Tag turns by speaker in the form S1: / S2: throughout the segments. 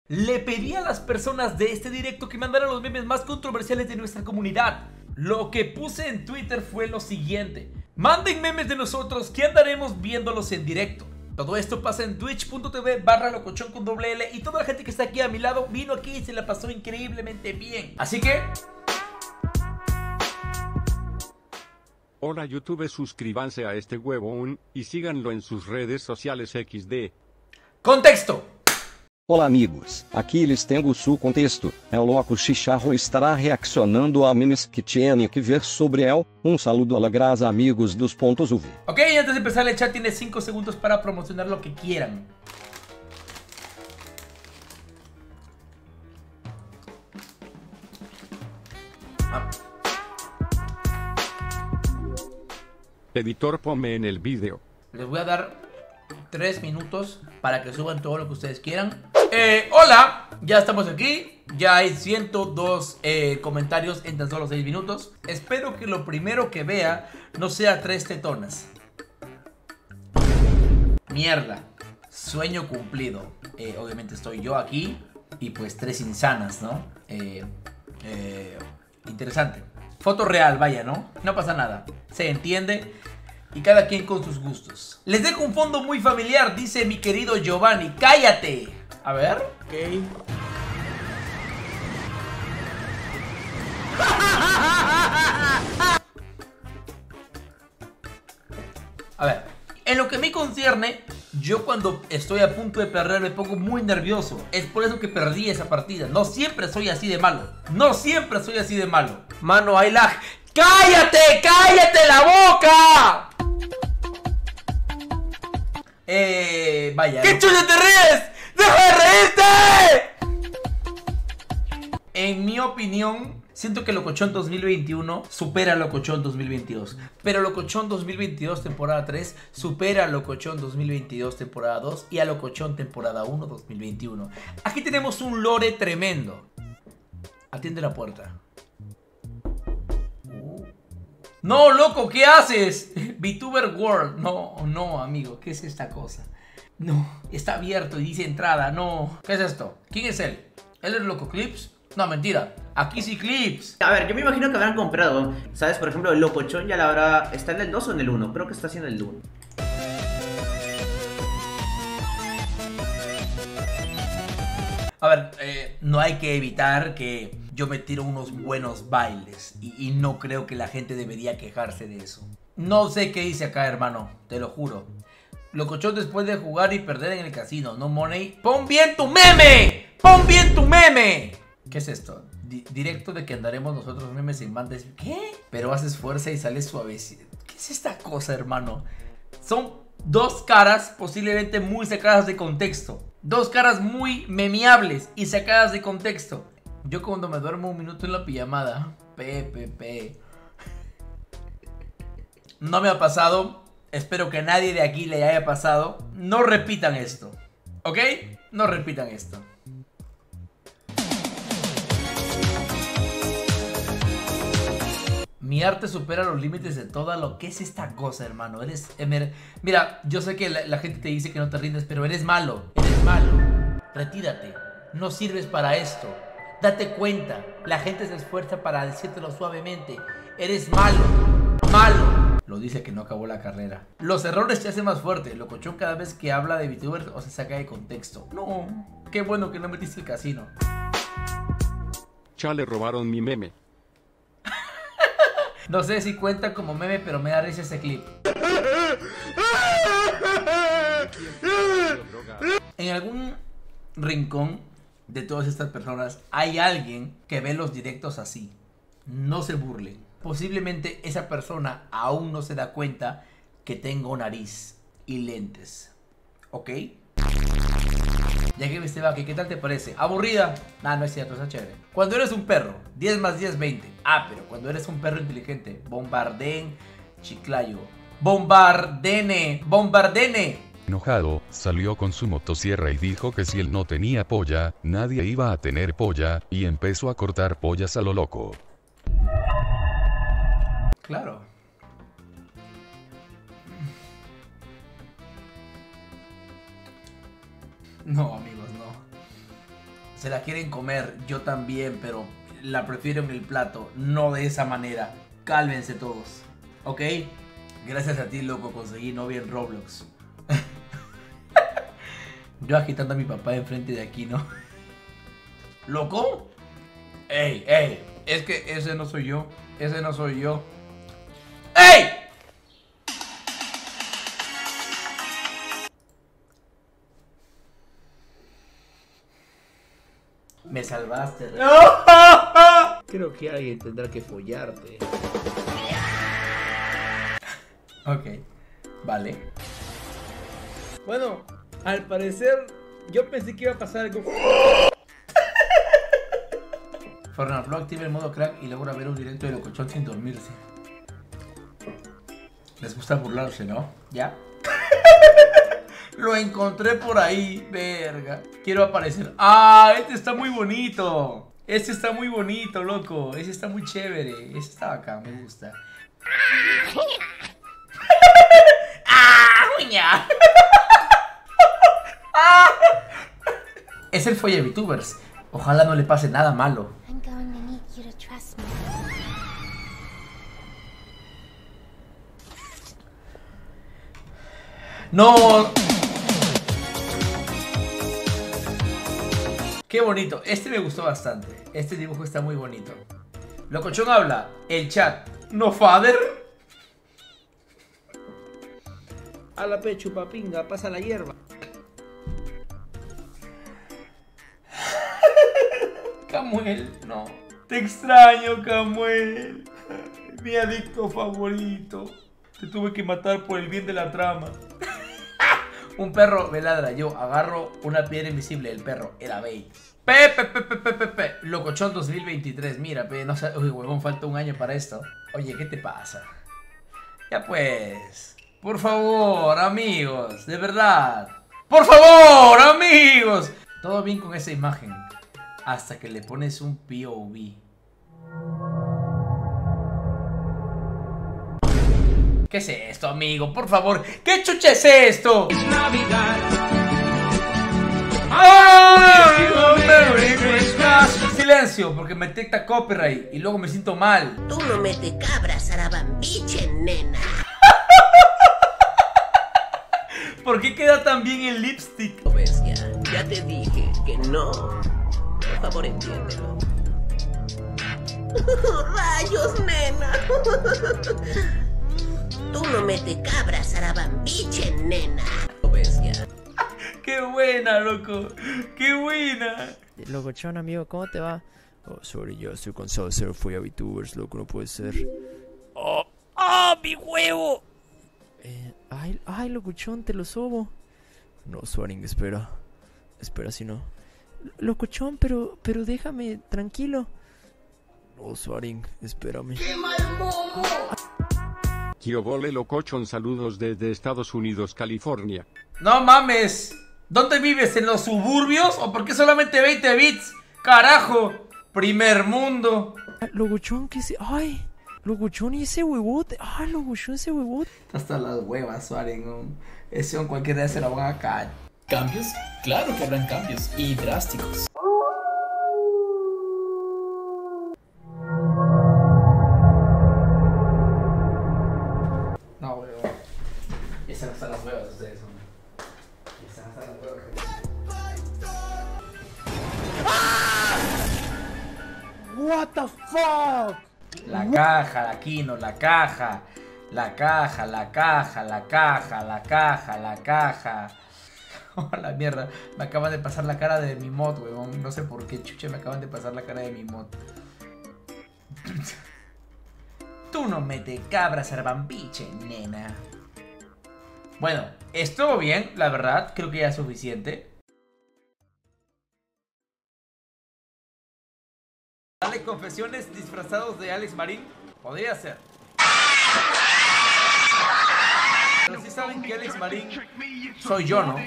S1: Le pedí a las personas de este directo que mandaran los memes más controversiales de nuestra comunidad. Lo que puse en Twitter fue lo siguiente: manden memes de nosotros que andaremos viéndolos en directo. Todo esto pasa en twitch.tv/locochon con doble L, y toda la gente que está aquí a mi lado vino aquí y se la pasó increíblemente bien. Así que...
S2: Hola YouTube, suscríbanse a este huevón y síganlo en sus redes sociales XD.
S1: ¡Contexto!
S3: Olá amigos, aqui lhes tenho su contexto. El Loco Chicharro estará reaccionando a memes que tienen que ver sobre él. Un saludo a la grasa amigos dos pontos UV.
S1: Ok, antes de empezar el chat tiene 5 segundos para promocionar lo que quieran.
S2: Editor, ponme en el video.
S1: Les voy a dar 3 minutos para que suban todo lo que ustedes quieran. Hola, ya estamos aquí. Ya hay 102 comentarios en tan solo 6 minutos. Espero que lo primero que vea no sea 3 tetonas. Mierda. Sueño cumplido. Obviamente estoy yo aquí y pues 3 insanas, ¿no? Interesante. Foto real, vaya, ¿no? No pasa nada. Se entiende. Y cada quien con sus gustos. Les dejo un fondo muy familiar, dice mi querido Giovanni. ¡Cállate! A ver. Ok. A ver, en lo que me concierne, yo cuando estoy a punto de perder me pongo muy nervioso. Es por eso que perdí esa partida. No siempre soy así de malo. No siempre soy así de malo. Mano, hay lag. ¡Cállate! ¡Cállate la boca! Vaya. ¿Qué chucha te ríes? ¡Deja de reírte! En mi opinión, siento que Locochón 2021 supera a Locochón 2022. Pero Locochón 2022 temporada 3 supera a Locochón 2022 temporada 2 y a Locochón temporada 1 2021. Aquí tenemos un lore tremendo. Atiende la puerta. No, loco, ¿qué haces? VTuber World. No, no, amigo, ¿qué es esta cosa? No, está abierto y dice entrada, no. ¿Qué es esto? ¿Quién es él? ¿Él es Loco Clips? No, mentira. Aquí sí Clips.
S4: A ver, yo me imagino que habrán comprado, ¿sabes? Por ejemplo, el Locochón ya la habrá... ¿Está en el 2 o en el 1? Creo que está haciendo el 1.
S1: A ver, no hay que evitar que yo me tiro unos buenos bailes y no creo que la gente debería quejarse de eso. No sé qué dice acá, hermano, te lo juro. Locochón después de jugar y perder en el casino, no money. ¡Pon bien tu meme! ¡Pon bien tu meme! ¿Qué es esto? Directo de que andaremos nosotros memes en bandas. ¿Qué? Pero haces fuerza y sales suavecito. ¿Qué es esta cosa, hermano? Son dos caras posiblemente muy sacadas de contexto. Dos caras muy memeables y sacadas de contexto. Yo cuando me duermo un minuto en la pijamada. No me ha pasado. Espero que a nadie de aquí le haya pasado. No repitan esto, ¿ok? No repitan esto. Mi arte supera los límites de todo lo que es esta cosa, hermano. Mira, yo sé que la gente te dice que no te rindes, pero eres malo. Eres malo. Retírate. No sirves para esto. Date cuenta. La gente se esfuerza para decírtelo suavemente. Eres malo. Malo. Lo dice que no acabó la carrera. Los errores te hacen más fuerte. Locochón cada vez que habla de VTubers o se saca de contexto. No. Qué bueno que no metiste el casino.
S2: Ya le robaron mi meme.
S1: No sé si cuenta como meme, pero me da risa ese clip. En algún rincón de todas estas personas hay alguien que ve los directos así. No se burlen. Posiblemente esa persona aún no se da cuenta que tengo nariz y lentes. ¿Ok? Ya que viste, Baki, ¿qué tal te parece? ¿Aburrida? Nah, no es cierto, está chévere. Cuando eres un perro, 10 más 10, 20. Ah, pero cuando eres un perro inteligente, Bombarden, Chiclayo. Bombardene, Bombardene.
S5: Enojado, salió con su motosierra y dijo que si él no tenía polla, nadie iba a tener polla, y empezó a cortar pollas a lo loco.
S1: Claro. No, amigos, no. Se la quieren comer, yo también, pero la prefiero en el plato, no de esa manera. Cálmense todos, ¿ok? Gracias a ti, loco, conseguí novia en Roblox. Yo agitando a mi papá enfrente de aquí, ¿no? ¿Loco? ¡Ey, ey! Es que ese no soy yo. Ese no soy yo. ¡Ey! Me salvaste. Creo que alguien tendrá que follarte. Ok, vale.
S6: Bueno, al parecer yo pensé que iba a pasar algo.
S1: Fernando activa el modo crack y logra ver un directo de Locochón sin dormirse. Les gusta burlarse, ¿no? ¿Ya? Lo encontré por ahí, verga. Quiero aparecer. ¡Ah! Este está muy bonito. Este está muy bonito, loco. Ese está muy chévere. Ese está acá, me gusta. ¡Ah! ¡Uña! Es el folla VTubers. Ojalá no le pase nada malo. No. Qué bonito. Este me gustó bastante. Este dibujo está muy bonito. Locochón habla. El chat. ¿No, father?
S6: A la pecho, papinga, pasa la hierba.
S1: Camuel, no. Te extraño, Camuel. Mi adicto favorito. Te tuve que matar por el bien de la trama. Un perro me ladra. Yo agarro una piedra invisible. El perro era Bey. Pepe. Locochón 2023. Mira, no sé. Uy, huevón, falta un año para esto. Oye, ¿qué te pasa? Ya pues. Por favor, amigos. De verdad. Por favor, amigos. Todo bien con esa imagen. Hasta que le pones un POV. ¿Qué es esto, amigo? Por favor, ¿qué chucha es esto? Es Navidad. Silencio, porque me detecta copyright y luego me siento mal.
S7: Tú no metes cabras, arabambiche, nena.
S1: ¿Por qué queda tan bien el lipstick?
S7: Bestia, ya te dije que no. Por favor, entiéndelo. Rayos, nena. Tú no metes cabras, arabambiche, nena. Bestia.
S1: ¡Qué buena, loco! ¡Qué buena!
S8: Locochón, amigo, ¿cómo te va? Oh, sorry, yo estoy cansado de ser fui a VTubers, loco, no puede ser. ¡Oh! ¡Ah, mi huevo! Ay, locochón, te lo sobo. No, Swaring, espera. Espera, si no. Locochón, pero déjame, tranquilo. No, Swaring, espérame.
S2: Kiobole Locochón, saludos desde Estados Unidos, California.
S1: ¡No mames! ¿Dónde vives? ¿En los suburbios? ¿O por qué solamente 20 bits? ¡Carajo! ¡Primer mundo!
S8: Locochón, ¿qué se...? ¡Ay! Locochón, ¿y ese huevote? ¡Ah, Locochón, ese huevote!
S1: Hasta las huevas, Suaren. Ese en cualquier día se lo van a caer.
S9: ¿Cambios? Claro que habrán cambios, y drásticos.
S1: No, huevón. Ya están hasta las huevas ustedes, hombre. Ya están hasta las huevas.
S6: What the fuck?
S1: La caja, la Kino, la caja. La caja, la caja, la caja, la caja, la caja. Oh, la mierda. Me acaban de pasar la cara de mi mod, huevón. No sé por qué, chucha, me acaban de pasar la cara de mi mod. Tú no metes cabras, arabambiche, nena. Bueno, estuvo bien, la verdad. Creo que ya es suficiente. Dale confesiones disfrazados de Alex Marín. Podría ser. Pero sí saben que Alex Marín soy yo, ¿no?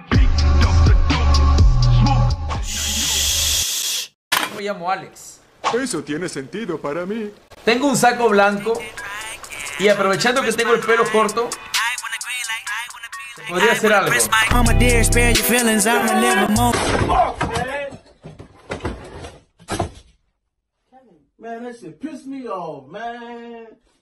S1: Me llamo Alex.
S2: Eso tiene sentido para mí.
S1: Tengo un saco blanco y aprovechando que tengo el pelo corto, podría hacer algo.
S10: Man, that shit pissed me off, man.